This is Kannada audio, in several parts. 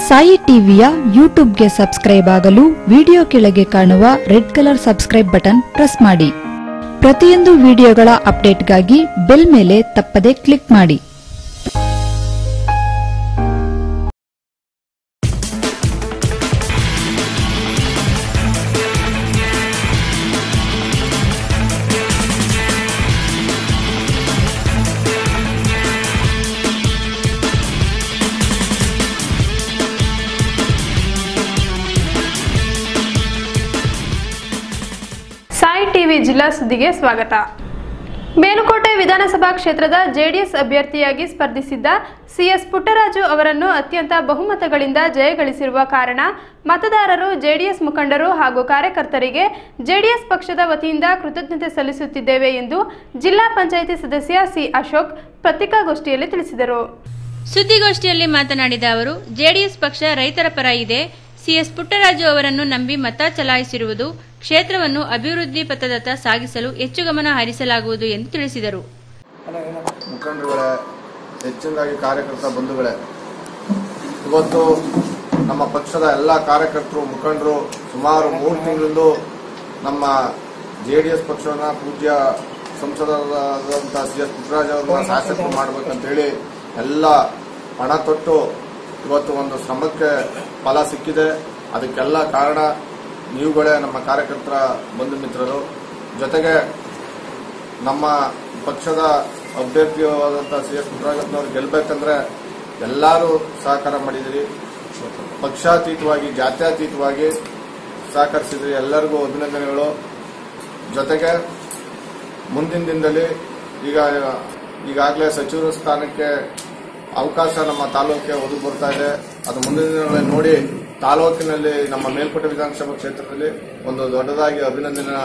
ಸಾಯಿ ಟಿವಿಯ ಯೂಟ್ಯೂಬ್ಗೆ ಸಬ್ಸ್ಕ್ರೈಬ್ ಆಗಲು ವಿಡಿಯೋ ಕೆಳಗೆ ಕಾಣುವ red colour subscribe button press ಮಾಡಿ. ಪ್ರತಿಯೊಂದು ವಿಡಿಯೋಗಳ ಅಪ್ಡೇಟ್ಗಾಗಿ ಬೆಲ್ ಮೇಲೆ ತಪ್ಪದೆ ಕ್ಲಿಕ್ ಮಾಡಿ. ಸಾಯಿ ಟಿವಿ ಜಿಲ್ಲಾ ಸುದ್ದಿಗೆ ಸ್ವಾಗತ. ಮೇಲುಕೋಟೆ ವಿಧಾನಸಭಾ ಕ್ಷೇತ್ರದ ಜೆಡಿಎಸ್ ಅಭ್ಯರ್ಥಿಯಾಗಿ ಸ್ಪರ್ಧಿಸಿದ್ದ ಸಿಎಸ್ ಪುಟ್ಟರಾಜು ಅವರನ್ನು ಅತ್ಯಂತ ಬಹುಮತಗಳಿಂದ ಜಯಗಳಿಸಿರುವ ಕಾರಣ ಮತದಾರರು, ಜೆಡಿಎಸ್ ಮುಖಂಡರು ಹಾಗೂ ಕಾರ್ಯಕರ್ತರಿಗೆ ಜೆಡಿಎಸ್ ಪಕ್ಷದ ವತಿಯಿಂದ ಕೃತಜ್ಞತೆ ಸಲ್ಲಿಸುತ್ತಿದ್ದೇವೆ ಎಂದು ಜಿಲ್ಲಾ ಪಂಚಾಯಿತಿ ಸದಸ್ಯ ಸಿ ಅಶೋಕ್ ಪತ್ರಿಕಾಗೋಷ್ಠಿಯಲ್ಲಿ ತಿಳಿಸಿದರು. ಸುದ್ದಿಗೋಷ್ಠಿಯಲ್ಲಿ ಮಾತನಾಡಿದ ಅವರು, ಜೆಡಿಎಸ್ ಪಕ್ಷ ರೈತರ ಪರ ಇದೆ. ಸಿಎಸ್ ಪುಟ್ಟರಾಜು ಅವರನ್ನು ನಂಬಿ ಮತ ಚಲಾಯಿಸಿರುವುದು ಕ್ಷೇತ್ರವನ್ನು ಅಭಿವೃದ್ಧಿ ಪಥದತ್ತ ಸಾಗಿಸಲು ಹೆಚ್ಚು ಗಮನ ಹರಿಸಲಾಗುವುದು ಎಂದು ತಿಳಿಸಿದರು. ಮುಖಂಡರುಗಳೇ, ಹೆಚ್ಚಿನದಾಗಿ ಕಾರ್ಯಕರ್ತ ಬಂಧುಗಳೇ, ಇವತ್ತು ನಮ್ಮ ಪಕ್ಷದ ಎಲ್ಲ ಕಾರ್ಯಕರ್ತರು, ಮುಖಂಡರು ಸುಮಾರು 3 ತಿಂಗಳಿಂದ ನಮ್ಮ ಜೆಡಿಎಸ್ ಪಕ್ಷವನ್ನು ಪೂಜ್ಯ ಸಂಸದರಾದಂತಹ ಸಿಎಸ್ ಪುಟ್ಟರಾಜು ಅವರನ್ನ ಶಾಸಕರು ಮಾಡಬೇಕಂತೇಳಿ ಎಲ್ಲ ಹಣ ತೊಟ್ಟು ಇವತ್ತು ಒಂದು ಶ್ರಮಕ್ಕೆ ಫಲ ಸಿಕ್ಕಿದೆ. ಅದಕ್ಕೆಲ್ಲ ಕಾರಣ ನೀವುಗಳೇ, ನಮ್ಮ ಕಾರ್ಯಕರ್ತರ ಬಂಧು ಮಿತ್ರರು. ಜೊತೆಗೆ ನಮ್ಮ ಪಕ್ಷದ ಅಭ್ಯರ್ಥಿಯಾದಂಥ ಸಿಎಸ್ ಪುಟ್ಟರಾಜಪ್ಪನವರು ಗೆಲ್ಲಬೇಕಂದ್ರೆ ಎಲ್ಲರೂ ಸಹಕಾರ ಮಾಡಿದಿರಿ. ಪಕ್ಷಾತೀತವಾಗಿ, ಜಾತ್ಯತೀತವಾಗಿ ಸಹಕರಿಸಿದ್ರಿ. ಎಲ್ಲರಿಗೂ ಅಭಿನಂದನೆಗಳು. ಜೊತೆಗೆ ಮುಂದಿನ ದಿನದಲ್ಲಿ ಈಗಾಗಲೇ ಸಚಿವರ ಸ್ಥಾನಕ್ಕೆ ಅವಕಾಶ ನಮ್ಮ ತಾಲೂಕಿಗೆ ಒದಗಿ ಬರ್ತಾ ಇದೆ. ಅದು ಮುಂದಿನ ದಿನಗಳಲ್ಲಿ ನೋಡಿ ತಾಲೂಕಿನಲ್ಲಿ ನಮ್ಮ ಮೇಲ್ಕೋಟೆ ವಿಧಾನಸಭಾ ಕ್ಷೇತ್ರದಲ್ಲಿ ಒಂದು ದೊಡ್ಡದಾಗಿ ಅಭಿನಂದನೆ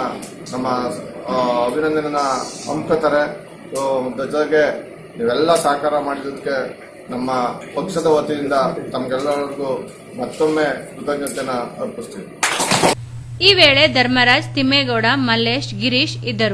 ಹಮ್ಮಿಕೊತಾರೆ. ಜೊತೆಗೆ ನೀವೆಲ್ಲ ಸಹಕಾರ ಮಾಡಿದ್ದಕ್ಕೆ ನಮ್ಮ ಪಕ್ಷದ ವತಿಯಿಂದ ತಮಗೆಲ್ಲರಿಗೂ ಮತ್ತೊಮ್ಮೆ ಕೃತಜ್ಞತೆಯನ್ನು ಅರ್ಪಿಸ್ತೀವಿ. ಈ ವೇಳೆ ಧರ್ಮರಾಜ್, ತಿಮ್ಮೇಗೌಡ, ಮಲ್ಲೇಶ್, ಗಿರೀಶ್ ಇದ್ದರು.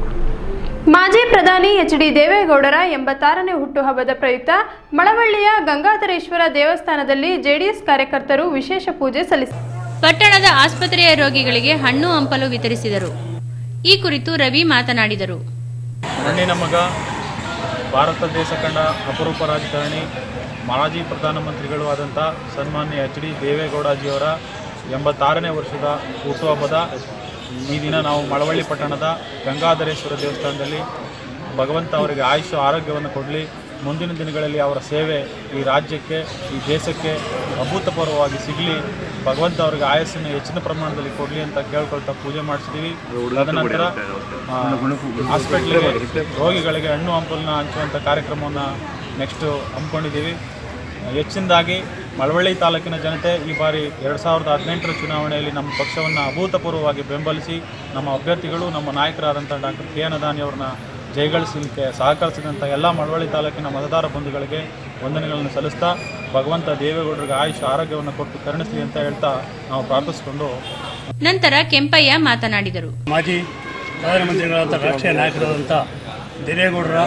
ಮಾಜಿ ಪ್ರಧಾನಿ ಎಚ್.ಡಿ. ದೇವೇಗೌಡರ 86ನೇ ಹುಟ್ಟುಹಬ್ಬದ ಪ್ರಯುಕ್ತ ಮಳವಳ್ಳಿಯ ಗಂಗಾಧರೇಶ್ವರ ದೇವಸ್ಥಾನದಲ್ಲಿ ಜೆಡಿಎಸ್ ಕಾರ್ಯಕರ್ತರು ವಿಶೇಷ ಪೂಜೆ ಸಲ್ಲಿಸಿದರು. ಪಟ್ಟಣದ ಆಸ್ಪತ್ರೆಯ ರೋಗಿಗಳಿಗೆ ಹಣ್ಣು ಹಂಪಲು ವಿತರಿಸಿದರು. ಈ ಕುರಿತು ರವಿ ಮಾತನಾಡಿದರು. ಮಣ್ಣಿನ ಮಗ, ಭಾರತ ದೇಶ ಕಂಡ ಅಪರೂಪ ರಾಜಕಾರಣಿ, ಮಾಜಿ ಪ್ರಧಾನಮಂತ್ರಿಗಳು ಆದಂಥ ಸನ್ಮಾನ್ಯ ಎಚ್.ಡಿ. ದೇವೇಗೌಡಜಿಯವರ 86ನೇ ವರ್ಷದ ಹುಟ್ಟುಹಬ್ಬದ ಈ ದಿನ ನಾವು ಮಳವಳ್ಳಿ ಪಟ್ಟಣದ ಗಂಗಾಧರೇಶ್ವರ ದೇವಸ್ಥಾನದಲ್ಲಿ ಭಗವಂತ ಅವರಿಗೆ ಆಯುಷ್ಯ ಆರೋಗ್ಯವನ್ನು ಕೊಡಲಿ, ಮುಂದಿನ ದಿನಗಳಲ್ಲಿ ಅವರ ಸೇವೆ ಈ ರಾಜ್ಯಕ್ಕೆ, ಈ ದೇಶಕ್ಕೆ ಅಭೂತಪೂರ್ವವಾಗಿ ಸಿಗಲಿ, ಭಗವಂತ ಅವರಿಗೆ ಆಯಸ್ಸನ್ನು ಹೆಚ್ಚಿನ ಪ್ರಮಾಣದಲ್ಲಿ ಕೊಡಲಿ ಅಂತ ಕೇಳ್ಕೊಳ್ತಾ ಪೂಜೆ ಮಾಡಿಸ್ತೀವಿ. ತದನಂತರ ಹಾಸ್ಪಿಟ್ಲಿಗೆ ರೋಗಿಗಳಿಗೆ ಹಣ್ಣು ಹಂಪಲನ್ನ ಹಂಚುವಂಥ ಕಾರ್ಯಕ್ರಮವನ್ನು ನೆಕ್ಸ್ಟ್ ಹಮ್ಮಿಕೊಂಡಿದ್ದೀವಿ. ಹೆಚ್ಚಿನದಾಗಿ ಮಳವಳ್ಳಿ ತಾಲೂಕಿನ ಜನತೆ ಈ ಬಾರಿ 2018ರ ಚುನಾವಣೆಯಲ್ಲಿ ನಮ್ಮ ಪಕ್ಷವನ್ನು ಅಭೂತಪೂರ್ವವಾಗಿ ಬೆಂಬಲಿಸಿ ನಮ್ಮ ಅಭ್ಯರ್ಥಿಗಳು, ನಮ್ಮ ನಾಯಕರಾದಂಥ ಡಾಕ್ಟರ್ ಕೆ.ಎನ್. ಅದಾನಿ ಅವ್ರನ್ನ ಜಯಗಳಿಸಲಿಕ್ಕೆ ಸಹಕರಿಸಿದಂಥ ಎಲ್ಲ ಮಳವಳ್ಳಿ ತಾಲೂಕಿನ ಮತದಾರ ಬಂಧುಗಳಿಗೆ ವಂದನೆಗಳನ್ನು ಸಲ್ಲಿಸ್ತಾ ಭಗವಂತ ದೇವೇಗೌಡರಿಗೆ ಆಯುಷ್ಯ ಆರೋಗ್ಯವನ್ನು ಕೊಟ್ಟು ಕರುಣಿಸಲಿ ಅಂತ ಹೇಳ್ತಾ ನಾವು ಪ್ರಾರ್ಥಿಸಿಕೊಂಡು ನಂತರ ಕೆಂಪಯ್ಯ ಮಾತನಾಡಿದರು. ಮಾಜಿ ಪ್ರಧಾನಮಂತ್ರಿಗಳಾದಂಥ ರಾಷ್ಟ್ರೀಯ ನಾಯಕರಾದಂಥ ದೇವೇಗೌಡರ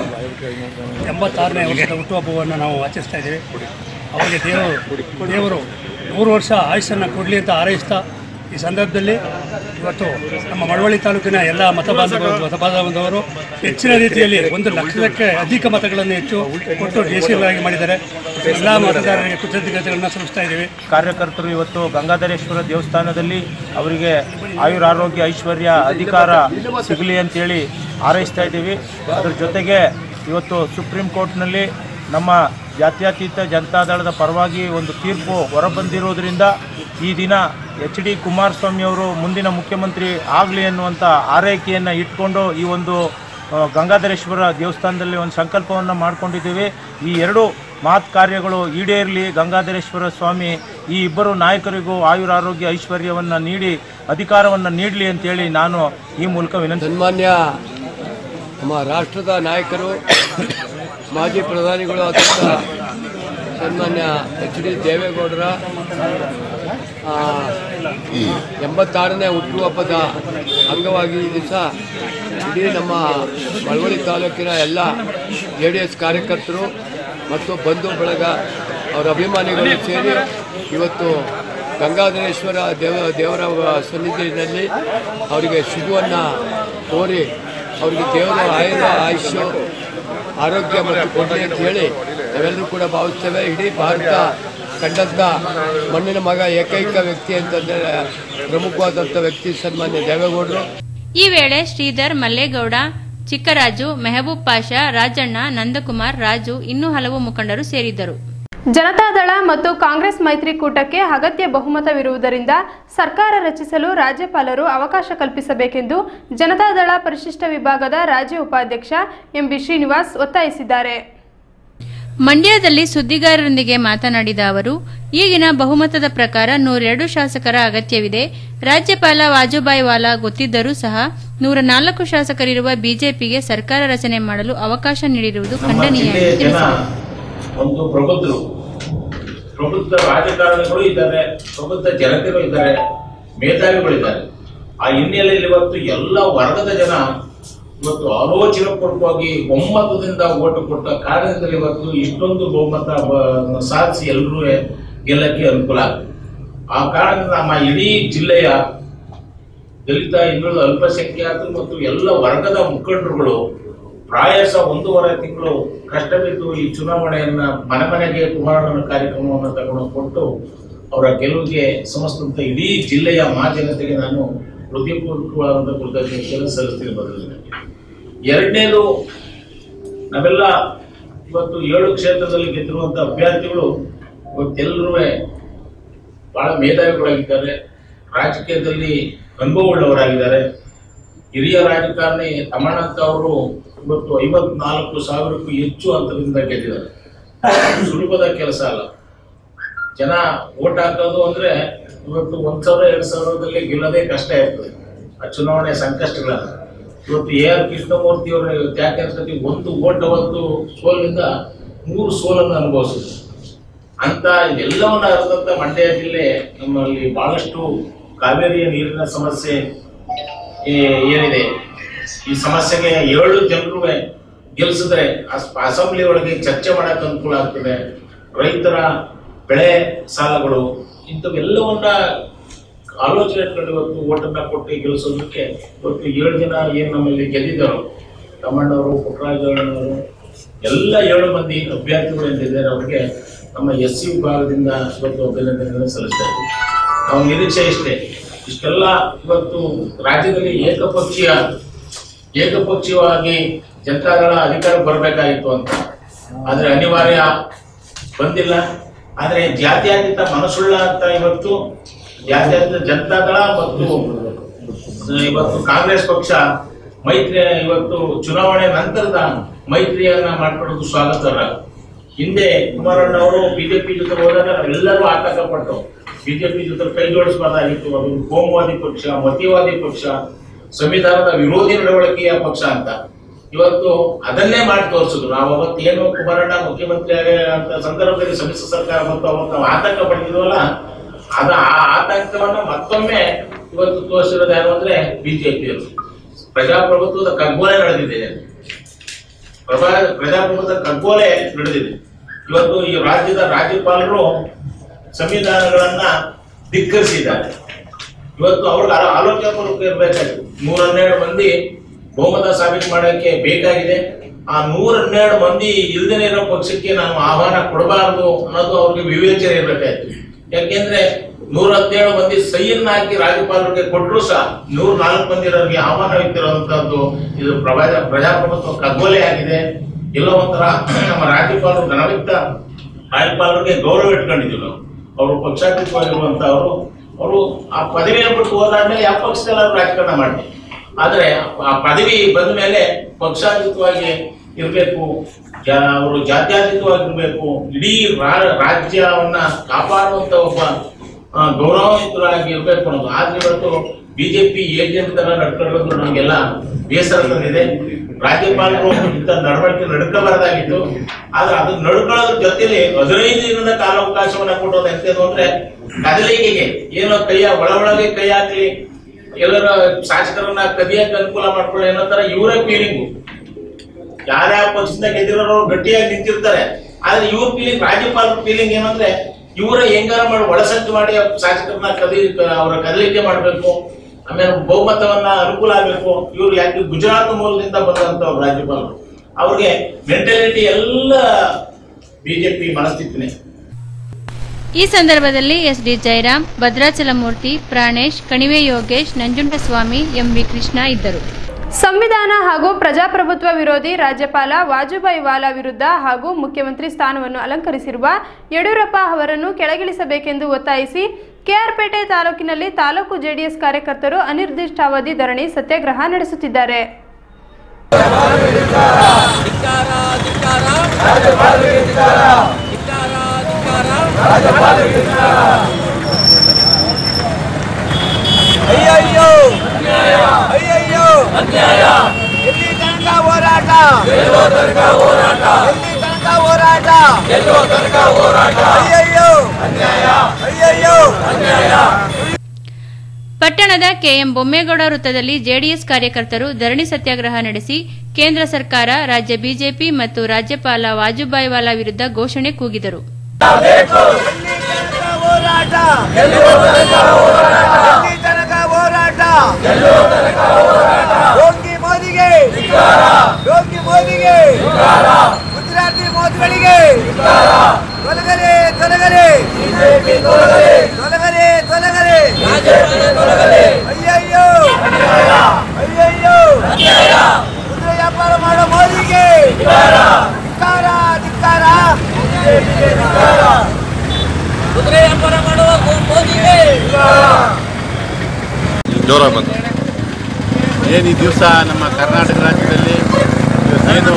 86ನೇ ವರ್ಷದ ಹುಟ್ಟುಹಬ್ಬವನ್ನು ನಾವು ಆಚರಿಸ್ತಾ ಇದ್ದೀವಿ. ಅವರಿಗೆ ದೇವರು 100 ವರ್ಷ ಆಯುಷ್ಯನ್ನು ಕೊಡಲಿ ಅಂತ ಹಾರೈಸ್ತಾ ಈ ಸಂದರ್ಭದಲ್ಲಿ ಇವತ್ತು ನಮ್ಮ ಮಳವಳ್ಳಿ ತಾಲೂಕಿನ ಎಲ್ಲ ಮತಬಾಂಧವರು ಹೆಚ್ಚಿನ ರೀತಿಯಲ್ಲಿ 1 ಲಕ್ಷಕ್ಕೆ ಅಧಿಕ ಮತಗಳನ್ನು ಹೆಚ್ಚು ಕೊಟ್ಟು ಜಯಶೀಲರಾಗಿ ಮಾಡಿದ್ದಾರೆ. ಎಲ್ಲ ಮತದಾರರಿಗೆ ಕೃತಜ್ಞತೆಗಳನ್ನು ಸಲ್ಲಿಸ್ತಾ ಇದ್ದೀವಿ. ಕಾರ್ಯಕರ್ತರು ಇವತ್ತು ಗಂಗಾಧರೇಶ್ವರ ದೇವಸ್ಥಾನದಲ್ಲಿ ಅವರಿಗೆ ಆಯುರಾರೋಗ್ಯ, ಐಶ್ವರ್ಯ, ಅಧಿಕಾರ ಸಿಗಲಿ ಅಂತೇಳಿ ಹಾರೈಸ್ತಾ ಇದ್ದೀವಿ. ಅದರ ಜೊತೆಗೆ ಇವತ್ತು ಸುಪ್ರೀಂ ಕೋರ್ಟ್ನಲ್ಲಿ ನಮ್ಮ ಜಾತ್ಯತೀತ ಜನತಾದಳದ ಪರವಾಗಿ ಒಂದು ತೀರ್ಪು ಹೊರಬಂದಿರೋದ್ರಿಂದ ಈ ದಿನ ಎಚ್.ಡಿ. ಕುಮಾರಸ್ವಾಮಿ ಅವರು ಮುಂದಿನ ಮುಖ್ಯಮಂತ್ರಿ ಆಗಲಿ ಅನ್ನುವಂಥ ಆರೈಕೆಯನ್ನು ಇಟ್ಕೊಂಡು ಈ ಒಂದು ಗಂಗಾಧರೇಶ್ವರ ದೇವಸ್ಥಾನದಲ್ಲಿ ಒಂದು ಸಂಕಲ್ಪವನ್ನು ಮಾಡಿಕೊಂಡಿದ್ದೀವಿ. ಈ 2 ಮಹತ್ ಕಾರ್ಯಗಳು ಈಡೇರಲಿ, ಗಂಗಾಧರೇಶ್ವರ ಸ್ವಾಮಿ ಈ ಇಬ್ಬರು ನಾಯಕರಿಗೂ ಆಯುರಾರೋಗ್ಯ, ಐಶ್ವರ್ಯವನ್ನು ನೀಡಿ ಅಧಿಕಾರವನ್ನು ನೀಡಲಿ ಅಂತೇಳಿ ನಾನು ಈ ಮೂಲಕ ವಿನಂತಿ. ಸನ್ಮಾನ್ಯ ನಮ್ಮ ರಾಷ್ಟ್ರದ ನಾಯಕರು, ಮಾಜಿ ಪ್ರಧಾನಿಗಳು ಆದಂಥ ಸನ್ಮಾನ್ಯ ಎಚ್.ಡಿ. ದೇವೇಗೌಡರ 86ನೇ ಹುಟ್ಟುಹಬ್ಬದ ಅಂಗವಾಗಿ ಈ ದಿವಸ ಇಡೀ ನಮ್ಮ ಮಳವಳ್ಳಿ ತಾಲೂಕಿನ ಎಲ್ಲ ಜೆಡಿಎಸ್ ಕಾರ್ಯಕರ್ತರು ಮತ್ತು ಬಂಧು ಬಳಗ ಅವರ ಅಭಿಮಾನಿಗಳು ಸೇರಿ ಇವತ್ತು ಗಂಗಾಧರೇಶ್ವರ ದೇವರ ಸನ್ನಿಧಿಯಲ್ಲಿ ಅವರಿಗೆ ಶುಭವನ್ನು ಕೋರಿ ಅವರಿಗೆ ದೇವರ ಆಯುಷ್ಯ ಆರೋಗ್ಯ ಮತ್ತು ಕೊಡಲಿ ಅಂತ ಹೇಳಿ ನಾವೆಲ್ಲರೂ ಕೂಡ ಭಾವಿಸ್ತೇವೆ. ಇಡೀ ಭಾರತ ಕಂಡಂಥ ಮಣ್ಣಿನ ಮಗ ಏಕೈಕ ವ್ಯಕ್ತಿ ಅಂತಂದರೆ ಪ್ರಮುಖವಾದಂಥ ವ್ಯಕ್ತಿ ಸನ್ಮಾನ್ಯ ದೇವೇಗೌಡರು. ಈ ವೇಳೆ ಶ್ರೀಧರ್, ಮಲ್ಲೇಗೌಡ, ಚಿಕ್ಕರಾಜು, ಮೆಹಬೂಬ್ ಪಾಷಾ, ರಾಜಣ್ಣ, ನಂದಕುಮಾರ್, ರಾಜು ಇನ್ನೂ ಹಲವು ಮುಖಂಡರು ಸೇರಿದ್ದರು. ಜನತಾದಳ ಮತ್ತು ಕಾಂಗ್ರೆಸ್ ಮೈತ್ರಿಕೂಟಕ್ಕೆ ಅಗತ್ಯ ಬಹುಮತವಿರುವುದರಿಂದ ಸರ್ಕಾರ ರಚಿಸಲು ರಾಜ್ಯಪಾಲರು ಅವಕಾಶ ಕಲ್ಪಿಸಬೇಕೆಂದು ಜನತಾದಳ ಪರಿಶಿಷ್ಟ ವಿಭಾಗದ ರಾಜ್ಯ ಉಪಾಧ್ಯಕ್ಷ ಎಂಬಿ ಶ್ರೀನಿವಾಸ್ ಒತ್ತಾಯಿಸಿದ್ದಾರೆ. ಮಂಡ್ಯದಲ್ಲಿ ಸುದ್ದಿಗಾರರೊಂದಿಗೆ ಮಾತನಾಡಿದ ಅವರು, ಈಗಿನ ಬಹುಮತದ ಪ್ರಕಾರ 102 ಶಾಸಕರ ಅಗತ್ಯವಿದೆ. ರಾಜ್ಯಪಾಲ ವಾಜುಭಾಯಿ ವಾಲಾ ಗೊತ್ತಿದ್ದರೂ ಸಹ 104 ಶಾಸಕರಿರುವ ಬಿಜೆಪಿಗೆ ಸರ್ಕಾರ ರಚನೆ ಮಾಡಲು ಅವಕಾಶ ನೀಡಿರುವುದು ಖಂಡನೀಯ ಎಂದು ತಿಳಿಸಿದರು. ಒಂದು ಪ್ರಬುದ್ಧ ರಾಜಕಾರಣಿಗಳು ಇದ್ದಾರೆ, ಪ್ರಬುದ್ಧ ಜನತೆಗಳು ಇದ್ದಾರೆ, ಮೇಧಾವಿಗಳಿದ್ದಾರೆ. ಆ ಹಿನ್ನೆಲೆಯಲ್ಲಿ ಇವತ್ತು ಎಲ್ಲ ವರ್ಗದ ಜನ ಇವತ್ತು ಆಲೋಚನಾಪೂರ್ವಕವಾಗಿ ಒಮ್ಮತದಿಂದ ಓಟು ಕೊಟ್ಟ ಕಾರಣದಲ್ಲಿ ಇವತ್ತು ಇಷ್ಟೊಂದು ಬಹುಮತ ಸಾಧಿಸಿ ಎಲ್ಲರೂ ಗೆಲ್ಲಕ್ಕೆ ಅನುಕೂಲ ಆಗ್ತದೆ. ಆ ಕಾರಣದಿಂದ ನಮ್ಮ ಇಡೀ ಜಿಲ್ಲೆಯ ದಲಿತ, ಹಿಂದುಳಿದ, ಅಲ್ಪಸಂಖ್ಯಾತರು ಮತ್ತು ಎಲ್ಲ ವರ್ಗದ ಮುಖಂಡರುಗಳು ಪ್ರಾಯಶ 1.5 ತಿಂಗಳು ಕಷ್ಟವಿದ್ದು ಈ ಚುನಾವಣೆಯನ್ನ ಮನೆ ಮನೆಗೆ ಕುಮಾರಣ್ಣನ ಕಾರ್ಯಕ್ರಮವನ್ನು ತಗೊಂಡು ಕೊಟ್ಟು ಅವರ ಗೆಲುವಿಗೆ ಶ್ರಮಿಸಿದಂತ ಇಡೀ ಜಿಲ್ಲೆಯ ಮಹಾಜನತೆಗೆ ನಾನು ಹೃದಯಪೂರ್ವಕವಾದಂತಹ ಕೃತಜ್ಞತೆಯನ್ನು ಸಲ್ಲಿಸ್ತೀನಿ. ಬದಲಿಗೆ ಎರಡನೇದು, ನಾವೆಲ್ಲ ಇವತ್ತು 7 ಕ್ಷೇತ್ರದಲ್ಲಿ ಗೆದ್ದಿರುವಂತ ಅಭ್ಯರ್ಥಿಗಳು ಇವತ್ತೆಲ್ಲರೂ ಬಹಳ ಮೇಧಾವಿಗಳಾಗಿದ್ದಾರೆ, ರಾಜಕೀಯದಲ್ಲಿ ಅನುಭವವುಳ್ಳವರಾಗಿದ್ದಾರೆ. ಹಿರಿಯ ರಾಜಕಾರಣಿ ತಮ್ಮಣ್ಣಂತ ಅವರು ಇವತ್ತು 54,000ಕ್ಕೂ ಹೆಚ್ಚು ಅಂತರದಿಂದ ಗೆದ್ದಿದ್ದಾರೆ. ಸುಲಭದ ಕೆಲಸ ಅಲ್ಲ. ಜನ ಓಟ್ ಹಾಕೋದು ಅಂದ್ರೆ ಇವತ್ತು 1,000-2,000ದಲ್ಲಿ ಗೆಲ್ಲೋದೇ ಕಷ್ಟ ಇರ್ತದೆ. ಆ ಚುನಾವಣೆ ಸಂಕಷ್ಟಗಳನ್ನ ಇವತ್ತು AR ಕೃಷ್ಣಮೂರ್ತಿ ಅವರು ಯಾಕೆ ಅನ್ಸತಿ ಒಂದು ಓಟ್ ಅವತ್ತು ಸೋಲಿನಿಂದ 3 ಸೋಲನ್ನು ಅನುಭವಿಸಿದ್ರು. ಅಂತ ಎಲ್ಲವನ್ನ ಅರಿದಂತ ಮಂಡ್ಯ ಜಿಲ್ಲೆ ನಮ್ಮಲ್ಲಿ ಬಹಳಷ್ಟು ಕಾವೇರಿಯ ನೀರಿನ ಸಮಸ್ಯೆ ಏನಿದೆ, ಈ ಸಮಸ್ಯೆಗೆ 7 ಜನರು ಗೆಲ್ಲಿಸಿದ್ರೆ ಅಸೆಂಬ್ಲಿ ಒಳಗೆ ಚರ್ಚೆ ಮಾಡಕ್ಕೆ ಅನುಕೂಲ ಆಗ್ತದೆ. ರೈತರ ಬೆಳೆ ಸಾಲಗಳು ಇಂಥವೆಲ್ಲವನ್ನ ಆಲೋಚನೆ ಇಟ್ಕೊಂಡು ಇವತ್ತು ಓಟನ್ನ ಕೊಟ್ಟು ಗೆಲ್ಲಿಸೋದಕ್ಕೆ ಇವತ್ತು 7 ಜನ ಏನ್ ನಮ್ಮಲ್ಲಿ ಗೆದ್ದಿದ್ದಾರೋ, ತಮ್ಮಣ್ಣವರು, ಪುಟ್ಟರಾಜಣ್ಣವರು ಎಲ್ಲ 7 ಮಂದಿ ಅಭ್ಯರ್ಥಿಗಳು ಏನಿದ್ದಾರೆ ಅವರಿಗೆ ನಮ್ಮ SC ವಿಭಾಗದಿಂದ ಇವತ್ತು ಅಭಿನಂದನೆಗಳನ್ನು ಸಲ್ಲಿಸ್ತಾ ಇದ್ದೀವಿ. ನಾವು ನಿರೀಕ್ಷೆ ಇಷ್ಟೇ, ಇಷ್ಟೆಲ್ಲ ಇವತ್ತು ರಾಜ್ಯದಲ್ಲಿ ಏಕಪಕ್ಷೀಯವಾಗಿ ಜನತಾದಳ ಅಧಿಕಾರ ಬರಬೇಕಾಗಿತ್ತು ಅಂತ, ಆದ್ರೆ ಅನಿವಾರ್ಯ ಬಂದಿಲ್ಲ. ಆದ್ರೆ ಜಾತ್ಯತೀತ ಮನಸ್ಸುಳ್ಳ ಅಂತ ಇವತ್ತು ಜಾತ್ಯತೀತ ಜನತಾದಳ ಮತ್ತು ಇವತ್ತು ಕಾಂಗ್ರೆಸ್ ಪಕ್ಷ ಮೈತ್ರಿ ಇವತ್ತು ಚುನಾವಣೆ ನಂತರದ ಮೈತ್ರಿಯನ್ನ ಮಾಡ್ಕೊಳ್ಳೋದು ಸ್ವಾಗತಾರ್ಹ. ಹಿಂದೆ ಕುಮಾರಣ್ಣ ಅವರು ಬಿಜೆಪಿ ಜೊತೆ ಹೋದಾಗ ನಾವೆಲ್ಲರೂ ಆತಂಕ ಪಟ್ಟು ಬಿಜೆಪಿ ಜೊತೆ ಕೈ ಜೋಡಿಸಬಾರ್ದಾಗಿತ್ತು. ಅದು ಕೋಮುವಾದಿ ಪಕ್ಷ, ಮತೀವಾದಿ ಪಕ್ಷ, ಸಂವಿಧಾನದ ವಿರೋಧಿ ನಡವಳಿಕೆಯ ಪಕ್ಷ ಅಂತ ಇವತ್ತು ಅದನ್ನೇ ಮಾಡಿ ತೋರಿಸಿದ್ರು. ನಾವು ಅವತ್ತೇನು ಕುಮಾರಣ್ಣ ಮುಖ್ಯಮಂತ್ರಿ ಅಂತ ಸಂದರ್ಭದಲ್ಲಿ ಸಮ್ಮಿಶ್ರ ಸರ್ಕಾರ ಮತ್ತು ಅವತ್ತು ನಾವು ಆತಂಕ ಪಡೆದಿದ್ವಲ್ಲ, ಆ ಆತಂಕವನ್ನ ಮತ್ತೊಮ್ಮೆ ಇವತ್ತು ತೋರಿಸಿರೋದು ಯಾರು ಅಂದ್ರೆ ಬಿಜೆಪಿಯವರು. ಪ್ರಜಾಪ್ರಭುತ್ವದ ಕಗ್ಗೋಲೆ ನಡೆದಿದೆ, ಪ್ರಜಾಪ್ರಭುತ್ವದ ಕಗ್ಗೋಲೆ ನಡೆದಿದೆ. ಇವತ್ತು ಈ ರಾಜ್ಯದ ರಾಜ್ಯಪಾಲರು ಸಂವಿಧಾನಗಳನ್ನ ಧಿಕ್ಕರಿಸಿದ್ದಾರೆ. ಇವತ್ತು ಅವ್ರಿಗೆ ಆಲೋಚನಾಪೂರ್ವಕ ಇರಬೇಕಾಗಿತ್ತು. 112 ಮಂದಿ ಬಹುಮತ ಸಾಬೀತು ಮಾಡಕ್ಕೆ ಬೇಕಾಗಿದೆ. ಆ 112 ಮಂದಿ ಇಲ್ದೇನೆ ಇರೋ ಪಕ್ಷಕ್ಕೆ ನಾವು ಆಹ್ವಾನ ಕೊಡಬಾರದು ಅನ್ನೋದು ಅವ್ರಿಗೆ ವಿವೇಚನೆ ಇರಬೇಕಾಯ್ತು. ಯಾಕೆಂದ್ರೆ 117 ಮಂದಿ ಸಹಿಯನ್ನ ಹಾಕಿ ರಾಜ್ಯಪಾಲರಿಗೆ ಕೊಟ್ಟರು ಸಹ 104 ಮಂದಿರವರಿಗೆ ಆಹ್ವಾನ ಇತ್ತಿರುವಂತದ್ದು ಇದು ಪ್ರಜಾಪ್ರಭುತ್ವ ಕಗ್ಗೋಲೆ ಆಗಿದೆ. ಎಲ್ಲ ಒಂಥರ ನಮ್ಮ ರಾಜ್ಯಪಾಲರು ಗಣವಿತ್ತ ರಾಜ್ಯಪಾಲರಿಗೆ ಗೌರವ ಇಟ್ಕೊಂಡಿದ್ದೀವಿ ನಾವು. ಅವರು ಪಕ್ಷಾತೀತವಾಗಿರುವಂತವರು, ಅವರು ಆ ಪದವಿಯನ್ನು ಬಿಟ್ಟು ಹೋದಾದ್ಮೇಲೆ ಯಾವ ಪಕ್ಷದಲ್ಲಿ ರಾಜಕಾರಣ ಮಾಡ್ತೀವಿ. ಆದ್ರೆ ಆ ಪದವಿ ಬಂದ ಮೇಲೆ ಪಕ್ಷಾತೀತವಾಗಿ ಇರಬೇಕು, ಅವರು ಜಾತ್ಯತೀತವಾಗಿರ್ಬೇಕು, ಇಡೀ ರಾಜ್ಯವನ್ನ ಕಾಪಾಡುವಂತ ಒಬ್ಬ ಗೌರವಯುತರಾಗಿ ಇರ್ಬೇಕು ಅನ್ನೋದು. ಆದ್ರೆ ಇವತ್ತು ಬಿಜೆಪಿ ಏಜೆಂಟ್ ತರ ನಡ್ಕೊಳ್ಳೋದು ನಮ್ಗೆಲ್ಲ ಬೇಸರ ತಂದಿದೆ. ರಾಜ್ಯಪಾಲರು ಇಂಥ ನಡವಳಿಕೆ ನಡ್ಕೋಬಾರ್ದಾಗಿತ್ತು. ಆದ್ರೆ ಅದು ನಡ್ಕೊಳ್ಳೋದ್ರ ಜೊತೆಲಿ 15 ದಿನದ ಕಾಲಾವಕಾಶವನ್ನ ಕೊಡೋದು ಎಂತದ್ದು ಅಂದ್ರೆ ಕದಲಿಕೆಗೆ ಏನೋ ಒಳಗೆ ಕೈ ಹಾಕಿ ಎಲ್ಲರ ಶಾಸಕರನ್ನ ಕದಿಯಕ್ಕೆ ಅನುಕೂಲ ಮಾಡ್ಕೊಳ್ಳೋ ಏನೋ ತರ ಇವರೇ ಫೀಲಿಂಗು. ಯಾರ್ಯಾವ ಪಕ್ಷದಿಂದ ಗೆದ್ದಿರೋರು ಗಟ್ಟಿಯಾಗಿ ನಿಂತಿರ್ತಾರೆ. ಆದ್ರೆ ಇವ್ರ ಫೀಲಿಂಗ್, ರಾಜ್ಯಪಾಲರ ಫೀಲಿಂಗ್ ಏನಂದ್ರೆ ಇವರ ಹೆಂಗಾರ ಮಾಡಿ ಒಳಸಂಚು ಮಾಡಿ ಶಾಸಕರನ್ನ ಅವರ ಕದಲಿಕೆ ಮಾಡಬೇಕು, ಆಮೇಲೆ ಬಹುಮತವನ್ನ ಅನುಕೂಲ ಆಗಬೇಕು. ಇವ್ರು ಯಾಕೆ ಗುಜರಾತ್ ಮೂಲದಿಂದ ಬಂದಂತ ರಾಜ್ಯಪಾಲರು, ಅವ್ರಿಗೆ ಮೆಂಟಾಲಿಟಿ ಎಲ್ಲ ಬಿಜೆಪಿ ಮನಸ್ಥಿತಿನೇ. ಈ ಸಂದರ್ಭದಲ್ಲಿ ಎಸ್ಡಿ ಜಯರಾಮ್, ಭದ್ರಾಚಲಮೂರ್ತಿ, ಪ್ರಾಣೇಶ್, ಕಣಿವೆ ಯೋಗೇಶ್, ನಂಜುಂಡಸ್ವಾಮಿ, ಎಂವಿ ಕೃಷ್ಣ ಇದ್ದರು. ಸಂವಿಧಾನ ಹಾಗೂ ಪ್ರಜಾಪ್ರಭುತ್ವ ವಿರೋಧಿ ರಾಜ್ಯಪಾಲ ವಾಜುಭಾಯಿ ವಾಲಾ ವಿರುದ್ಧ ಹಾಗೂ ಮುಖ್ಯಮಂತ್ರಿ ಸ್ಥಾನವನ್ನು ಅಲಂಕರಿಸಿರುವ ಯಡಿಯೂರಪ್ಪ ಅವರನ್ನು ಕೆಳಗಿಳಿಸಬೇಕೆಂದು ಒತ್ತಾಯಿಸಿ ಕೆಆರ್ಪೇಟೆ ತಾಲೂಕಿನಲ್ಲಿ ತಾಲೂಕು ಜೆಡಿಎಸ್ ಕಾರ್ಯಕರ್ತರು ಅನಿರ್ದಿಷ್ಟಾವಧಿ ಧರಣಿ ಸತ್ಯಾಗ್ರಹ ನಡೆಸುತ್ತಿದ್ದಾರೆ. ಅಯ್ಯಯ್ಯೋ ಅಯ್ಯಯ್ಯೋ ಅನ್ಯಾಯ, ಎಲ್ಲಿ ತನಕ ಹೋರಾಟ, ಗೆಲ್ಲುವ ತನಕ ಹೋರಾಟ, ಎಲ್ಲಿ ತನಕ ಹೋರಾಟ, ಗೆಲ್ಲುವ ತನಕ ಹೋರಾಟ, ಅಯ್ಯಯ್ಯೋ ಅನ್ಯಾಯ, ಅಯ್ಯಯ್ಯೋ ಅನ್ಯಾಯ. ಪಟ್ಟಣದ ಕೆಎಂ ಬೊಮ್ಮೇಗೌಡ ವೃತ್ತದಲ್ಲಿ ಜೆಡಿಎಸ್ ಕಾರ್ಯಕರ್ತರು ಧರಣಿ ಸತ್ಯಾಗ್ರಹ ನಡೆಸಿ ಕೇಂದ್ರ ಸರ್ಕಾರ, ರಾಜ್ಯ ಬಿಜೆಪಿ ಮತ್ತು ರಾಜ್ಯಪಾಲ ವಾಜುಭಾಯಿ ವಾಲಾ ವಿರುದ್ಧ ಘೋಷಣೆ ಕೂಗಿದರು. ಹೋರಾಟ, ಗೆಲ್ಲುವ ತನಕ ಹೋರಾಟ, ಎಲ್ಲಿ ತನಕ ಹೋರಾಟ, ಗೆಲ್ಲುವ ತನಕ ಹೋರಾಟ, ಯೋಗಿ ಮೋದಿಗೆ ಧಿಕ್ಕಾರ, ಯೋಗಿ ಮೋದಿಗೆ ಧಿಕ್ಕಾರ, ಗುಜರಾತಿ ಮೋದಿಗಳಿಗೆ ಧಿಕ್ಕಾರ, ತೊಲಗಲಿ ತೊಲಗಲಿ ಬಿಜೆಪಿ ತೊಲಗಲಿ, ತೊಲಗಲಿ ತೊಲಗಲಿ ರಾಜ್ಯಪಾಲ ತೊಲಗಲಿ, ಅಯ್ಯಯ್ಯೋ ಅನ್ಯಾಯ, ಅಯ್ಯಯ್ಯೋ ಅನ್ಯಾಯ, ಕುದುರೆ ವ್ಯಾಪಾರ ಮಾಡೋ ಮೋದಿಗೆ ಧಿಕ್ಕಾರ, ಧಿಕ್ಕಾರ ಧಿಕ್ಕಾರ, ಬಿಜೆಪಿಗೆ ಧಿಕ್ಕಾರ, ಕುದುರೆ ವ್ಯಾಪಾರ ಮಾಡುವ ಮೋದಿಗೆ ಜೋರ ಬಂತು. ಏನು ಈ ದಿವಸ ನಮ್ಮ ಕರ್ನಾಟಕ ರಾಜ್ಯದಲ್ಲಿ ಇವತ್ತೇನು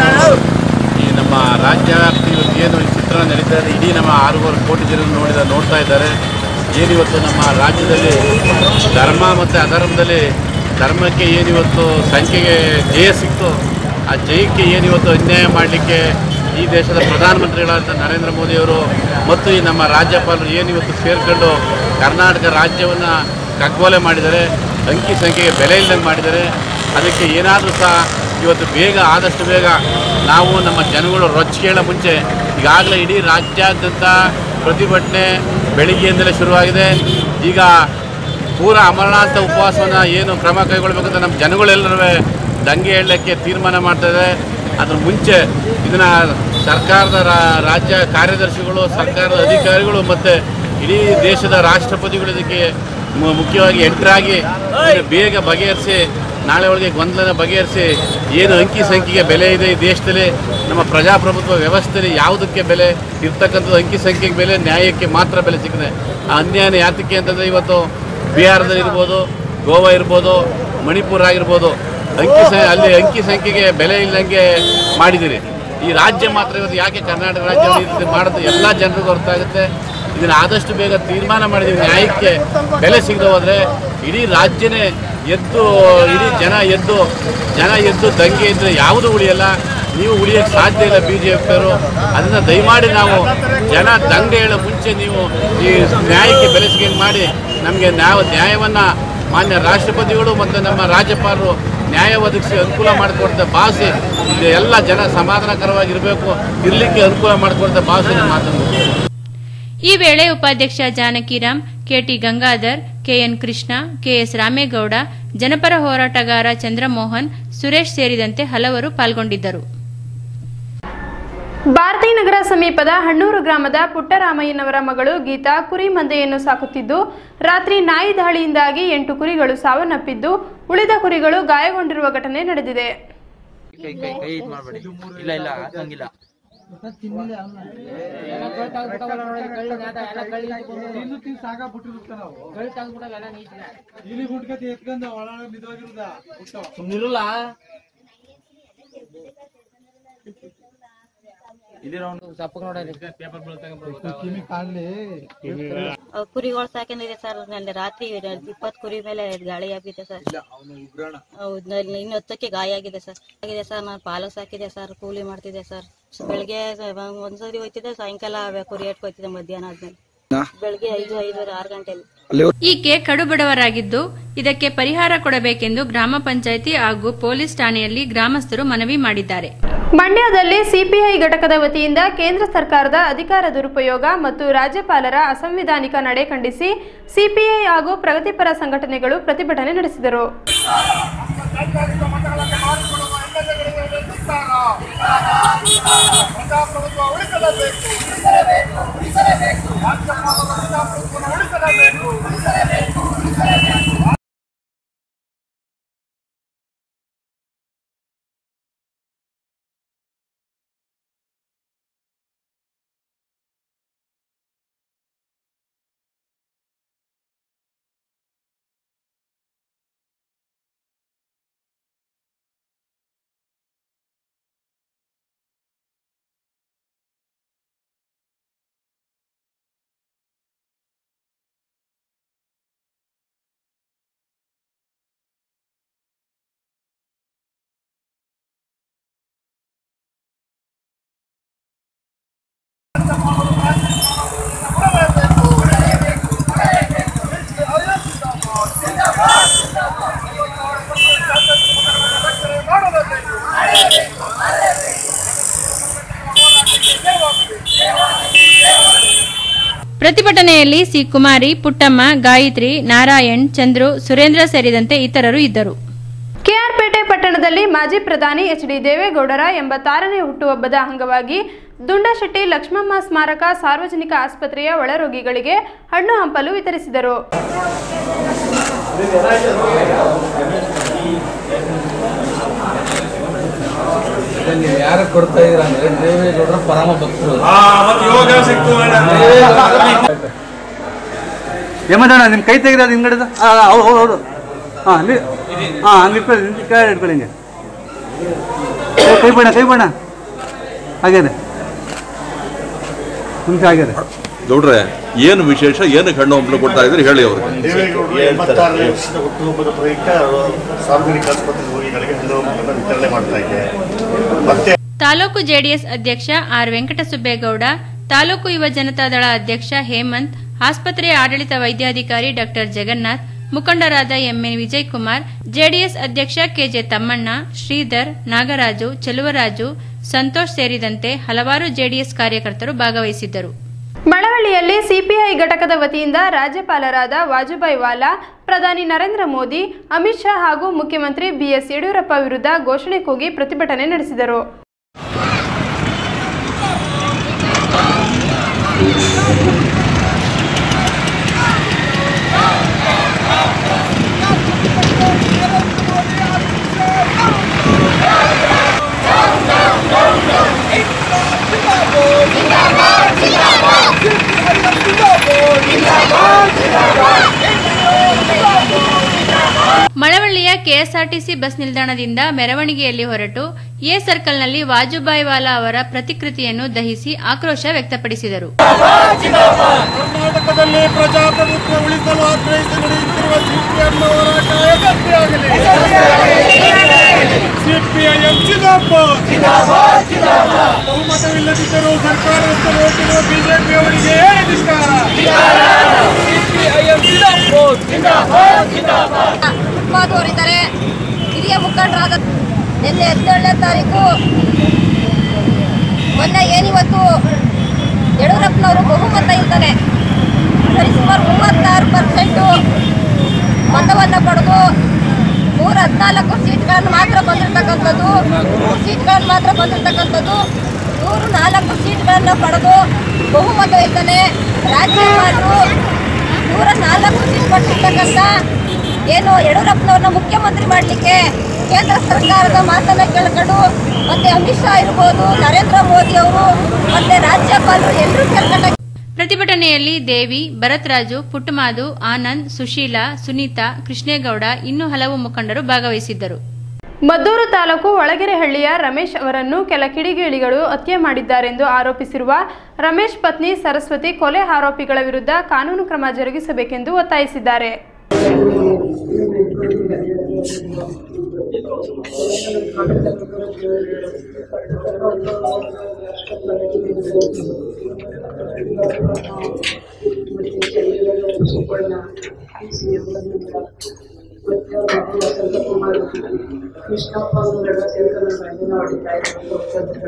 ಈ ನಮ್ಮ ರಾಜ್ಯ ವ್ಯಾಪ್ತಿ ಇವತ್ತೇನು ಈ ಚಿತ್ರಣ ನಡೀತಾ ಇದೆ, ಇಡೀ ನಮ್ಮ 6.5 ಕೋಟಿ ಜನರು ನೋಡ್ತಾ ಇದ್ದಾರೆ. ಏನಿವತ್ತು ನಮ್ಮ ರಾಜ್ಯದಲ್ಲಿ ಧರ್ಮ ಮತ್ತು ಅಧರ್ಮದಲ್ಲಿ ಧರ್ಮಕ್ಕೆ ಏನಿವತ್ತು ಸಂಖ್ಯೆಗೆ ಜಯ ಸಿಕ್ತು, ಆ ಜಯಕ್ಕೆ ಏನಿವತ್ತು ಅನ್ಯಾಯ ಮಾಡಲಿಕ್ಕೆ ಈ ದೇಶದ ಪ್ರಧಾನಮಂತ್ರಿಗಳಾದ ನರೇಂದ್ರ ಮೋದಿಯವರು ಮತ್ತು ಈ ನಮ್ಮ ರಾಜ್ಯಪಾಲರು ಏನಿವತ್ತು ಸೇರಿಕೊಂಡು ಕರ್ನಾಟಕ ರಾಜ್ಯವನ್ನು ಕಗ್ಗೊಲೆ ಮಾಡಿದ್ದಾರೆ, ಅಂಕಿ ಸಂಖ್ಯೆಗೆ ಬೆಲೆ ಇಲ್ಲದಂಗೆ ಮಾಡಿದ್ದಾರೆ. ಅದಕ್ಕೆ ಏನಾದರೂ ಸಹ ಇವತ್ತು ಬೇಗ ಆದಷ್ಟು ಬೇಗ ನಾವು ನಮ್ಮ ಜನಗಳು ರೊಚ್ಚಿಗೇಳ ಮುಂಚೆ ಈಗಾಗಲೇ ಇಡೀ ರಾಜ್ಯಾದ್ಯಂತ ಪ್ರತಿಭಟನೆ ಬೆಳಿಗ್ಗೆಯಿಂದಲೇ ಶುರುವಾಗಿದೆ. ಈಗ ಪೂರ ಅಮರನಾಥ ಉಪವಾಸವನ್ನು ಏನು ಕ್ರಮ ಕೈಗೊಳ್ಳಬೇಕಂತ ನಮ್ಮ ಜನಗಳೆಲ್ಲರೂ ದಂಗೆ ಹೇಳಲಿಕ್ಕೆ ತೀರ್ಮಾನ ಮಾಡ್ತಾಯಿದೆ. ಅದ್ರ ಮುಂಚೆ ಇದನ್ನು ಸರ್ಕಾರದ ರಾಜ್ಯ ಕಾರ್ಯದರ್ಶಿಗಳು, ಸರ್ಕಾರದ ಅಧಿಕಾರಿಗಳು ಮತ್ತು ಇಡೀ ದೇಶದ ರಾಷ್ಟ್ರಪತಿಗಳು ಇದಕ್ಕೆ ಮುಖ್ಯವಾಗಿ ಎಂಟ್ರಾಗಿ ಬೇಗ ಬಗೆಹರಿಸಿ ನಾಳೆ ಒಳಗೆ ಗೊಂದಲನ ಬಗೆಹರಿಸಿ ಏನು ಅಂಕಿ ಸಂಖ್ಯೆಗೆ ಬೆಲೆ ಇದೆ ಈ ದೇಶದಲ್ಲಿ, ನಮ್ಮ ಪ್ರಜಾಪ್ರಭುತ್ವ ವ್ಯವಸ್ಥೆಯಲ್ಲಿ ಯಾವುದಕ್ಕೆ ಬೆಲೆ ಇರ್ತಕ್ಕಂಥದ್ದು ಅಂಕಿ ಸಂಖ್ಯೆಗೆ ಬೆಲೆ, ನ್ಯಾಯಕ್ಕೆ ಮಾತ್ರ ಬೆಲೆ ಸಿಗ್ತದೆ. ಆ ಅನ್ಯಾಯ ಯಾತಕ್ಕೆ ಅಂತಂದರೆ ಇವತ್ತು ಬಿಹಾರದಲ್ಲಿ ಇರ್ಬೋದು, ಗೋವಾ ಇರ್ಬೋದು, ಮಣಿಪುರ ಆಗಿರ್ಬೋದು, ಅಲ್ಲಿ ಅಂಕಿ ಸಂಖ್ಯೆಗೆ ಬೆಲೆ ಇಲ್ಲದಂಗೆ ಮಾಡಿದ್ದೀರಿ. ಈ ರಾಜ್ಯ ಮಾತ್ರ ಇವತ್ತು ಯಾಕೆ ಕರ್ನಾಟಕ ರಾಜ್ಯವನ್ನು ಮಾಡೋದು ಎಲ್ಲ ಜನರಿಗೂ ಅರ್ಥ ಆಗುತ್ತೆ. ಇದನ್ನು ಆದಷ್ಟು ಬೇಗ ತೀರ್ಮಾನ ಮಾಡಿದ್ದೀವಿ. ನ್ಯಾಯಕ್ಕೆ ಬೆಲೆ ಸಿಗದೆ ಹೋದರೆ ಇಡೀ ರಾಜ್ಯನೇ ಎದ್ದು, ಇಡೀ ಜನ ಎದ್ದು ದಂಗೆ ಇದ್ದರೆ ಯಾವುದೂ ಉಳಿಯಲ್ಲ. ನೀವು ಉಳಿಯೋಕ್ಕೆ ಸಾಧ್ಯ ಇಲ್ಲ ಬಿ ಜೆ ಪಿಯವರು. ಅದನ್ನು ದಯಮಾಡಿ ನಾವು ಜನ ದಂಗೆ ಹೇಳೋ ಮುಂಚೆ ನೀವು ಈ ನ್ಯಾಯಕ್ಕೆ ಬೆಲೆ ಸಿಗಂಗೆ ಮಾಡಿ ನಮಗೆ ನ್ಯಾಯವನ್ನು ಮಾನ್ಯ ರಾಷ್ಟ್ರಪತಿಗಳು ಮತ್ತು ನಮ್ಮ ರಾಜ್ಯಪಾಲರು ನ್ಯಾಯ ಒದಗಿಸಿ ಅನುಕೂಲ ಮಾಡಿಕೊಡ್ತಾ ಭಾವಿಸಿ ಎಲ್ಲ ಜನ ಸಮಾಧಾನಕರವಾಗಿರಬೇಕು, ಇರಲಿಕ್ಕೆ ಅನುಕೂಲ ಮಾಡಿಕೊಡ್ತಾ ಭಾವಿಸಿ ಮಾತನಾಡುತ್ತಾರೆ. ಈ ವೇಳೆ ಉಪಾಧ್ಯಕ್ಷ Janakiram, KT Gangadhar, KN Krishna, KS Ramegowda, ಜನಪರ ಹೋರಾಟಗಾರ ಚಂದ್ರಮೋಹನ್, ಸುರೇಶ್ ಸೇರಿದಂತೆ ಹಲವರು ಪಾಲ್ಗೊಂಡಿದ್ದರು. ಭಾರತೀನಗರ ಸಮೀಪದ ಹಣ್ಣೂರು ಗ್ರಾಮದ ಪುಟ್ಟರಾಮಯ್ಯನವರ ಮಗಳು ಗೀತಾ ಕುರಿ ಮಂದೆಯನ್ನು ಸಾಕುತ್ತಿದ್ದು, ರಾತ್ರಿ ನಾಯಿ ದಾಳಿಯಿಂದಾಗಿ 8 ಕುರಿಗಳು ಸಾವನ್ನಪ್ಪಿದ್ದು, ಉಳಿದ ಕುರಿಗಳು ಗಾಯಗೊಂಡಿರುವ ಘಟನೆ ನಡೆದಿದೆ. ಕುರಿಗಳು ಸಾಕಿದೆ ಸರ್. ರಾತ್ರಿ 20 ಕುರಿ ಮೇಲೆ ಗಾಳಿ ಆಗಿದೆ ಸರ್. ಇನ್ನು 10ಕ್ಕೆ ಗಾಯ ಆಗಿದೆ ಸರ್. ನಾನು ಪಾಲಕ್ ಸಾಕಿದೆ ಸರ್, ಕೂಲಿ ಮಾಡ್ತಿದ್ದೆ ಸರ್. ಬೆಳಿಗ್ಗೆ ಒಂದ್ಸರಿ ಹೋಯ್ತಿದ್ದೆ, ಸಾಯಂಕಾಲ ಕುರಿ ಎಟ್ಕೋಯ್ತಿದ್ದೆ ಮಧ್ಯಾಹ್ನ ಆದ್ಮೇಲೆ. ಬೆಳಿಗ್ಗೆ 5, 5:30, 6 ಗಂಟೆಲಿ ಈಕೆ ಕಡುಬಡವರಾಗಿದ್ದು ಇದಕ್ಕೆ ಪರಿಹಾರ ಕೊಡಬೇಕೆಂದು ಗ್ರಾಮ ಪಂಚಾಯಿತಿ ಹಾಗೂ ಪೊಲೀಸ್ ಠಾಣೆಯಲ್ಲಿ ಗ್ರಾಮಸ್ಥರು ಮನವಿ ಮಾಡಿದ್ದಾರೆ. ಮಂಡ್ಯದಲ್ಲಿ ಸಿಪಿಐ ಘಟಕದ ವತಿಯಿಂದ ಕೇಂದ್ರ ಸರ್ಕಾರದ ಅಧಿಕಾರ ದುರುಪಯೋಗ ಮತ್ತು ರಾಜ್ಯಪಾಲರ ಅಸಂವಿಧಾನಿಕ ನಡೆ ಖಂಡಿಸಿ ಸಿಪಿಐ ಹಾಗೂ ಪ್ರಗತಿಪರ ಸಂಘಟನೆಗಳು ಪ್ರತಿಭಟನೆ ನಡೆಸಿದರು. ಪ್ರತಿಭಟನೆಯಲ್ಲಿ ಸಿ ಕುಮಾರಿ, ಪುಟ್ಟಮ್ಮ, ಗಾಯತ್ರಿ, ನಾರಾಯಣ್, ಚಂದ್ರು, ಸುರೇಂದ್ರ ಸೇರಿದಂತೆ ಇತರರು ಇದ್ದರು. ಕೆಆರ್ಪೇಟೆ ಪಟ್ಟಣದಲ್ಲಿ ಮಾಜಿ ಪ್ರಧಾನಿ ಎಚ್.ಡಿ. ದೇವೇಗೌಡರ 86ನೇ ಹುಟ್ಟುಹಬ್ಬದ ಅಂಗವಾಗಿ ದುಂಡಶೆಟ್ಟಿ ಲಕ್ಷ್ಮಮ್ಮ ಸ್ಮಾರಕ ಸಾರ್ವಜನಿಕ ಆಸ್ಪತ್ರೆಯ ಒಳರೋಗಿಗಳಿಗೆ ಹಣ್ಣು ಹಂಪಲು ವಿತರಿಸಿದರು. ಯಾರು ಕೊಡ್ತಾ ಇದ್ರ ಅಂದ್ರೆ ದೇವೇಗೌಡರ ಪರಮ ಭಕ್ತರು. ಯಮದಣ್ಣ ನಿಮ್ ಕೈ ತೆಗೆದ ಹಿಂಗಡಿದ ಹೌದು. ಹಂಗೆ ಇಟ್ಕೊಳ್ಳಿ ಹಿಂಗೆ ಕೈ ಬಣ್ಣ ಹಾಗೇನೆ ಮುಂಚೆ ಆಗ್ಯದೆ. ಗೌಡ್ರೆ ಏನು ವಿಶೇಷ, ಏನು ಹಣ್ಣು ಹಂಪಲು ಕೊಡ್ತಾ ಇದ್ರೆ ಹೇಳಿ ಅವರು. ದೇವೇಗೌಡರು 86ನೇ ಹುಟ್ಟುಹಬ್ಬದ ಪ್ರಯುಕ್ತ ಸಾರ್ವಜನಿಕ ಆಸ್ಪತ್ರೆ ರೋಗಿಗಳಿಗೆ ಹಣ್ಣು ಹಂಪಲನ್ನು ವಿತರಣೆ ಮಾಡ್ತಾ ಇದ್ದಾರೆ. ತಾಲೂಕು ಜೆಡಿಎಸ್ ಅಧ್ಯಕ್ಷ ಆರ್ ವೆಂಕಟಸುಬ್ಬೇಗೌಡ, ತಾಲೂಕು ಯುವ ಜನತಾದಳ ಅಧ್ಯಕ್ಷ ಹೇಮಂತ್, ಆಸ್ಪತ್ರೆಯ ಆಡಳಿತ ವೈದ್ಯಾಧಿಕಾರಿ ಡಾ ಜಗನ್ನಾಥ್, ಮುಖಂಡರಾದ ಎಂಎನ್ ವಿಜಯಕುಮಾರ್, ಜೆಡಿಎಸ್ ಅಧ್ಯಕ್ಷ ಕೆಜೆ ತಮ್ಮಣ್ಣ, ಶ್ರೀಧರ್, ನಾಗರಾಜು, ಚೆಲುವರಾಜು, ಸಂತೋಷ್ ಸೇರಿದಂತೆ ಹಲವಾರು ಜೆಡಿಎಸ್ ಕಾರ್ಯಕರ್ತರು ಭಾಗವಹಿಸಿದ್ದರು. ಮಳವಳ್ಳಿಯಲ್ಲಿ ಸಿಪಿಐ ಘಟಕದ ವತಿಯಿಂದ ರಾಜ್ಯಪಾಲರಾದ ವಾಜುಭಾಯಿ ವಾಲಾ, ಪ್ರಧಾನಿ ನರೇಂದ್ರ ಮೋದಿ, ಅಮಿತ್ ಶಾ ಹಾಗೂ ಮುಖ್ಯಮಂತ್ರಿ ಬಿಎಸ್ ಯಡಿಯೂರಪ್ಪ ವಿರುದ್ಧ ಘೋಷಣೆ ಕೂಗಿ ಪ್ರತಿಭಟನೆ ನಡೆಸಿದರು. ಮಳವಳ್ಳಿಯ ಕೆಎಸ್ಆರ್ಟಿಸಿ ಬಸ್ ನಿಲ್ದಾಣದಿಂದ ಮೆರವಣಿಗೆಯಲ್ಲಿ ಹೊರಟು ಎ ಸರ್ಕಲ್ನಲ್ಲಿ ವಾಜುಭಾಯಿ ವಾಲಾ ಅವರ ಪ್ರತಿಕೃತಿಯನ್ನು ದಹಿಸಿ ಆಕ್ರೋಶ ವ್ಯಕ್ತಪಡಿಸಿದರು. ಕರ್ನಾಟಕದಲ್ಲಿ ಪ್ರಜಾಪ್ರಭುತ್ವ ಉಳಿಸಲು ಆಗ್ರಹಿಸಿ ನಡೆಯುತ್ತಿರುವ ಸಿಪಿಎಂ ಹೋರಾಟ ಯಶಸ್ವಿಯಾಗಲಿ. ಸಿಪಿಐಎಂ ಜಿಂದಾಬಾದ್. ಬಹುಮತವಿಲ್ಲದಿದ್ದರೂ ಸರ್ಕಾರವನ್ನು ನೋಡಿರುವ ಬಿಜೆಪಿ ಅವರಿಗೆ ಧಿಕ್ಕಾರ. ಸಿಪಿಐಎಂ ಜಿಂದಾಬಾದ್. ಅವರಿದ್ದಾರೆ ಹಿರಿಯ ಮುಖಂಡರಾದ ನಿನ್ನೆ 17ನೇ ತಾರೀಕು ಮೊನ್ನೆ ಏನಿವತ್ತು ಯಡಿಯೂರಪ್ಪನವರು ಬಹುಮತ ಇರ್ತಾರೆ ಸರಿಸುಮಾರು 36% ಮತವನ್ನು ಪಡೆದು 114 ಸೀಟ್ಗಳನ್ನು ಮಾತ್ರ ಬಂದಿರತಕ್ಕಂಥದ್ದು 104 ಸೀಟ್ಗಳನ್ನು ಪಡೆದು ಬಹುಮತ ಇರ್ತಾನೆ. ರಾಜ್ಯಪಾಲರು 104 ಸೀಟ್ ಕೊಟ್ಟಿರ್ತಕ್ಕಂಥ ಏನು ಯಡಿಯೂರಪ್ಪನವ್ರನ್ನ ಮುಖ್ಯಮಂತ್ರಿ ಮಾಡಲಿಕ್ಕೆ ಕೇಂದ್ರ ಸರ್ಕಾರದ ಮಾತನ್ನ ಕೇಳ್ಕೊಂಡು ಮತ್ತೆ ಅಮಿತ್ ಶಾ ಇರ್ಬೋದು, ನರೇಂದ್ರ ಮೋದಿ ಅವರು ಮತ್ತೆ ರಾಜ್ಯಪಾಲರು ಎಲ್ಲರೂ ಕೇಳ್ಕೊಂಡ. ಪ್ರತಿಭಟನೆಯಲ್ಲಿ ದೇವಿ, ಭರತ್ರಾಜು, ಪುಟ್ಟಮಾದು, ಆನಂದ್, ಸುಶೀಲಾ, ಸುನೀತಾ, ಕೃಷ್ಣೇಗೌಡ ಇನ್ನೂ ಹಲವು ಮುಖಂಡರು ಭಾಗವಹಿಸಿದ್ದರು. ಮದ್ದೂರು ತಾಲೂಕು ಒಳಗೆರೆಹಳ್ಳಿಯ ರಮೇಶ್ ಅವರನ್ನು ಕೆಲ ಕಿಡಿಗೇಡಿಗಳು ಹತ್ಯೆ ಮಾಡಿದ್ದಾರೆಂದು ಆರೋಪಿಸಿರುವ ರಮೇಶ್ ಪತ್ನಿ ಸರಸ್ವತಿ ಕೊಲೆ ಆರೋಪಿಗಳ ವಿರುದ್ಧ ಕಾನೂನು ಕ್ರಮ ಜರುಗಿಸಬೇಕೆಂದು ಒತ್ತಾಯಿಸಿದ್ದಾರೆ. ಮಕ್ಕಳನ್ನ ಮತ್ತೆ ಅವ್ರ ಮಕ್ಕಳ ಸಂತಕುಮಾರ್ ಕೃಷ್ಣಪ್ಪ ಅನ್ನೋರೆಲ್ಲ ಸೇರ್ಕೊಂಡು ಗಂಡನ ಹೊಡಿತಾ ಇದ್ರು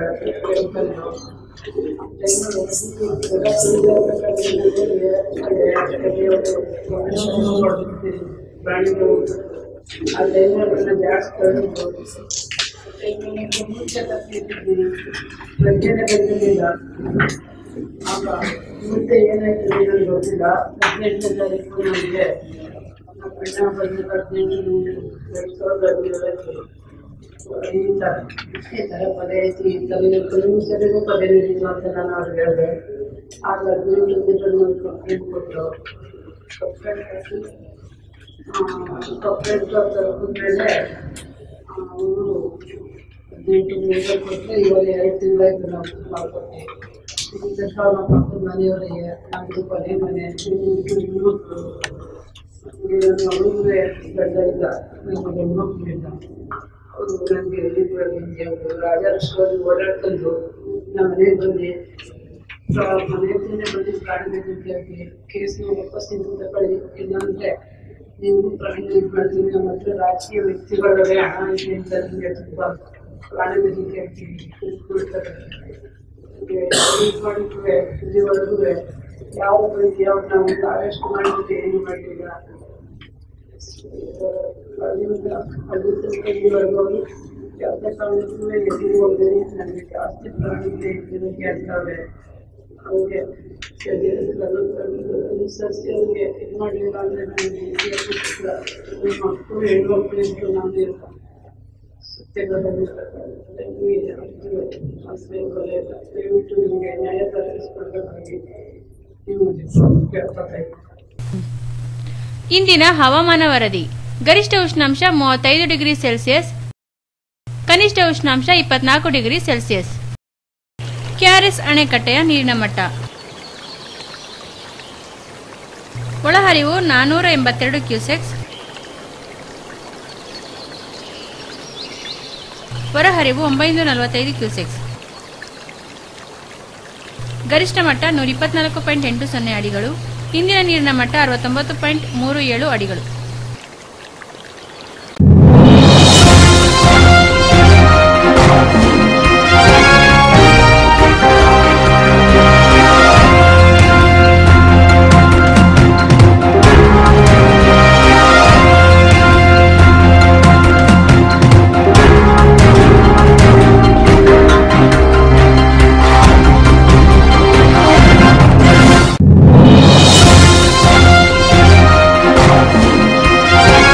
ಪ್ರಾಣಿಗಳು ಆ ಟೈಮನ್ನ ಜಾಸ್ತಿ ಮುಂಚೆ ತಪ್ಪಿದ್ದೀರಿ ಪ್ರಜ್ಞೆನೆ ಬಂದಿರಲಿಲ್ಲ. ಆಗ ಮುಂದೆ ಏನಾಯ್ತು ನನಗೆ ಗೊತ್ತಿಲ್ಲ. 18ನೇ ತಾರೀಕು ನನಗೆ ಅಣ್ಣ ಬಂದು 18/2017 ಈ ಥರ ಪದೇ ಐತಿ ಈ ಥರ ಸರಿಗೂ ಪದೇ ನೀಡಿದ್ದು ಅಂತ ನಾನು ಅವ್ರಿಗೆ ಹೇಳಿದೆ. ಆಗ 18 ಕಂಪ್ಲೇಂಟ್ ಕೊಟ್ಟರು. ಕಂಪ್ಲೇಂಟ್ ತಗೊಂಡ್ಮೇಲೆ ಅವರು 18 ಕೊಟ್ಟರೆ ಇವಾಗ 2 ತಿಂಗಳಾಯ್ತು ನಾವು ಮಾಡ್ಕೊಟ್ಟು. ಇದಕ್ಕೆ ಅವ್ರ ಪಕ್ಕದ ಮನೆಯವರಿಗೆ ನಮ್ಮದು ಕೊನೆ ಮನೆ ಹೆಣ್ಮಕ್ಳು ಅವ್ರಿಗೂ ಗಂಡ ಇಲ್ಲ, ನಮ್ಮ ಹೆಣ್ಮಕ್ಳು ಇಲ್ಲ. ಅವರು ನನಗೆ ಅವರು ರಾಜಾರಷ್ಟರಲ್ಲಿ ಓಡಾಡ್ಕೊಂಡು ನಮ್ಮ ಮನೆಗೆ ಬಂದು ಮನೆಯಲ್ಲೇ ಬಂದು ಪ್ರಾಣಿ ಹಾಕಿ ಕೇಸ್ನ ವಾಪಸ್ ತಗೊಳ್ಳಿ, ಇಲ್ಲಾಂದ್ರೆ ನೀವು ಪ್ರಾಣಿ ಇದು ಮಾಡ್ತೀನಿ. ನಮ್ಮ ಹತ್ರ ರಾಜಕೀಯ ವ್ಯಕ್ತಿಗಳೇ ಹಣ ಇದೆ ಅಂತ ನಿಮಗೆ ತುಂಬ ಪ್ರಾಣ ಬೆದರಿಕೆ ಹಾಕ್ತೀವಿ ಕೊಡ್ತಾರೆ. ಇಲ್ಲಿವರೆಗೂ ಯಾವ ರೀತಿ ಯಾವ ನಾವು ಅರೆಸ್ಟ್ ಮಾಡಿದ್ರೆ ಏನು ಮಾಡಲಿಲ್ಲ. ಇಲ್ಲಿವರೆಗೂ ಯಾವುದೇ ಕಾರಣಕ್ಕೂ ಎದುರು ಹೋಗ್ತೀನಿ. ನನಗೆ ಜಾಸ್ತಿ ಪ್ರಾಣಿಗೆ ಎದುರಿಗೆ ಆಗ್ತವೆ. ಅವ್ರಿಗೆ ಅನುಸರಿಸಿ ಅವ್ರಿಗೆ ಇದು ಮಾಡಲಿಲ್ಲ ಅಂದರೆ ನನಗೆ ಮಕ್ಕಳು ಹೆಣ್ಮಕ್ಳು ಇಟ್ಟು ನಾನು ದಯವಿಟ್ಟು ನಿಮಗೆ ನ್ಯಾಯ ತರಿಸ್ಕೊಳ್ಬೇಕಾಗಿ ನೀವು ಕೇಳ್ತಾ ಇದ್ದೀನಿ. ಇಂದಿನ ಹವಾಮಾನ ವರದಿ. ಗರಿಷ್ಠ ಉಷ್ಣಾಂಶ 35 ಡಿಗ್ರಿ ಸೆಲ್ಸಿಯಸ್, ಕನಿಷ್ಠ ಉಷ್ಣಾಂಶ 24 ಡಿಗ್ರಿ ಸೆಲ್ಸಿಯಸ್. ಕೆಆರ್ಎಸ್ ಅಣೆಕಟ್ಟೆಯ ನೀರಿನ ಮಟ್ಟ ಒಳಹರಿವು 482 ಕ್ಯೂಸೆಕ್ಸ್, ಹೊರಹರಿವು 945 ಕ್ಯೂಸೆಕ್ಸ್. ಗರಿಷ್ಠ ಮಟ್ಟ 124.80 ಅಡಿಗಳು. ಇಂದಿನ ನೀರಿನ ಮಟ್ಟ 69.37 ಅಡಿಗಳು.